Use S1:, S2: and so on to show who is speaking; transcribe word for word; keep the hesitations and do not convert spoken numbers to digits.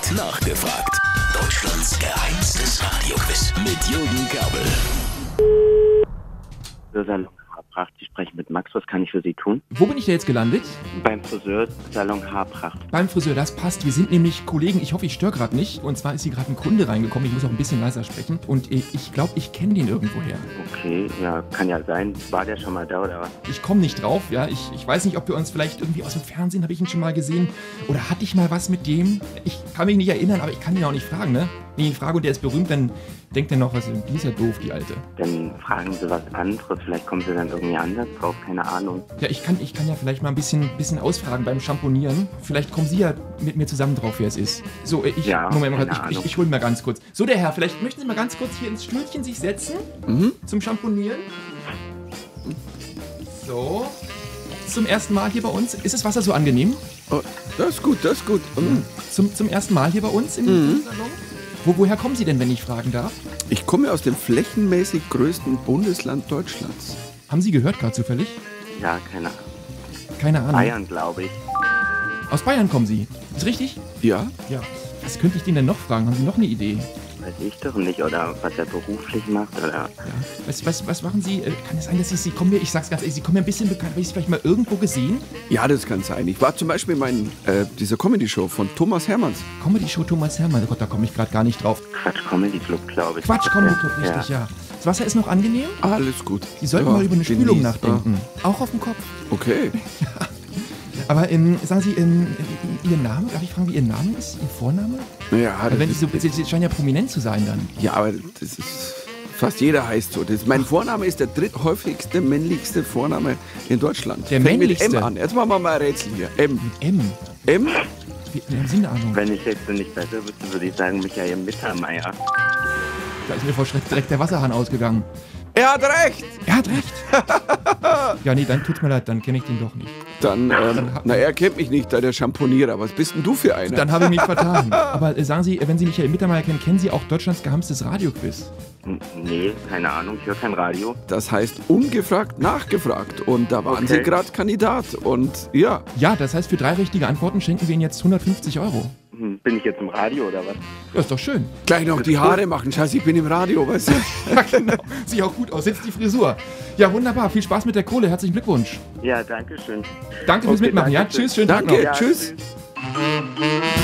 S1: Gefragt, nachgefragt. Deutschlands geheimstes Radioquiz mit Jürgen Kerbel.
S2: Salon Haarpracht, ich spreche mit Max. Was kann ich für Sie tun?
S3: Wo bin ich da jetzt gelandet?
S2: Beim Friseur Salon Haarpracht.
S3: Beim Friseur, das passt. Wir sind nämlich Kollegen. Ich hoffe, ich störe gerade nicht. Und zwar ist hier gerade ein Kunde reingekommen. Ich muss auch ein bisschen leiser sprechen. Und ich, ich glaube, ich kenne den irgendwoher.
S2: Okay, ja, kann ja sein. War der schon mal da oder was?
S3: Ich komme nicht drauf, ja. Ich, ich weiß nicht, ob wir uns vielleicht irgendwie aus dem Fernsehen, habe ich ihn schon mal gesehen. Oder hatte ich mal was mit dem? Ich kann mich nicht erinnern, aber ich kann ihn auch nicht fragen, ne? Wenn ich ihn frage und der ist berühmt, dann denkt er noch, was, die ist ja doof, die Alte.
S2: Dann fragen Sie was anderes. Vielleicht kommen Sie dann irgendwie anders drauf. Keine Ahnung.
S3: Ja, ich kann, ich kann ja vielleicht mal ein bisschen, bisschen ausfragen beim Schamponieren. Vielleicht kommen Sie ja mit mir zusammen drauf, wer es ist. So, ich,
S2: Ja,
S3: Moment mal,
S2: keine
S3: ich, ich, ich hole mal ganz kurz. So, der Herr, vielleicht möchten Sie mal ganz kurz hier ins Stühlchen sich setzen.
S4: Mhm.
S3: Zum Schamponieren. So. Zum ersten Mal hier bei uns. Ist das Wasser so angenehm?
S4: Oh, das ist gut, das ist gut. Mhm.
S3: Zum, zum ersten Mal hier bei uns im
S4: Mhm.
S3: Salon? Wo, woher kommen Sie denn, wenn ich fragen darf?
S4: Ich komme aus dem flächenmäßig größten Bundesland Deutschlands.
S3: Haben Sie gehört gerade zufällig?
S2: Ja, keine Ahnung.
S3: Keine Ahnung.
S2: Bayern, glaube ich.
S3: Aus Bayern kommen Sie. Ist richtig?
S4: Ja?
S3: Ja. Was könnte ich den denn noch fragen? Haben Sie noch eine Idee?
S2: Weiß ich doch nicht. Oder was er beruflich macht. Oder
S3: Ja. Was, was, was machen Sie? Äh, Kann es sein, dass ich Sie kommen mir, ich sag's ganz ehrlich, Sie kommen mir ein bisschen bekannt. Habe ich Sie vielleicht mal irgendwo gesehen?
S4: Ja, das kann sein. Ich war zum Beispiel in meinen, äh, dieser Comedy-Show von Thomas Hermanns.
S3: Comedy-Show Thomas Hermann. Oh Gott, da komme ich gerade gar nicht drauf.
S2: Quatsch Comedy Club, glaube ich.
S3: Quatsch, Comedy Club, richtig, ja. Das Wasser ist noch angenehm?
S4: Alles gut.
S3: Sie sollten
S4: Ja,
S3: mal über eine
S4: genießt,
S3: Spülung
S4: ja.
S3: nachdenken. Auch auf dem Kopf.
S4: Okay.
S3: Aber ähm, sagen Sie, ähm, Ihr Name? Darf ich fragen, wie Ihr Name ist? Ihr Vorname?
S4: Ja,
S3: Weil
S4: das
S3: wenn Sie,
S4: ist,
S3: so, Sie, Sie scheinen ja prominent zu sein dann.
S4: ja, aber das ist... Fast jeder heißt so. Das, mein Vorname ist der dritthäufigste, männlichste Vorname in Deutschland.
S3: Der
S4: Fängt
S3: männlichste?
S4: mit M an. Jetzt machen wir mal ein Rätsel hier. M.
S3: M.
S4: M?
S3: Wie, wie haben Sie eine Ahnung?
S2: Wenn ich jetzt nicht besser wüsste, würde ich sagen Michael Mittermeier.
S3: Da ist mir vor Schreck direkt der Wasserhahn ausgegangen.
S4: Er hat recht!
S3: Er hat recht. Ja, nee, dann tut's mir leid, dann kenne ich den doch nicht.
S4: Dann, ähm, na, er kennt mich nicht, da der Schamponierer. Was bist denn du für einer?
S3: Dann habe ich mich vertan. Aber äh, sagen Sie, wenn Sie Michael Mittermeier kennen, kennen Sie auch Deutschlands geheimstes Radioquiz?
S2: N- Nee, keine Ahnung. Ich höre kein Radio.
S4: Das heißt ungefragt, nachgefragt. Und da waren
S2: Okay.
S4: Sie gerade Kandidat. Und ja,
S3: Ja, das heißt, für drei richtige Antworten schenken wir Ihnen jetzt hundertfünfzig Euro.
S2: Hm, Bin ich jetzt im Radio oder was?
S3: Ja, ist doch schön.
S4: gleich noch die Haare machen. Scheiße, ich bin im Radio, weißt du?
S3: Ja, genau. Sieht auch gut aus. Jetzt die Frisur. Ja, wunderbar. Viel Spaß mit der Kohle. Herzlichen Glückwunsch.
S2: Ja, danke schön.
S3: Danke fürs
S2: Okay,
S3: Mitmachen. Ja,
S2: danke schön.
S3: tschüss. Schönen Tag
S4: Danke.
S3: noch.
S2: Ja,
S4: Tschüss.
S2: tschüss.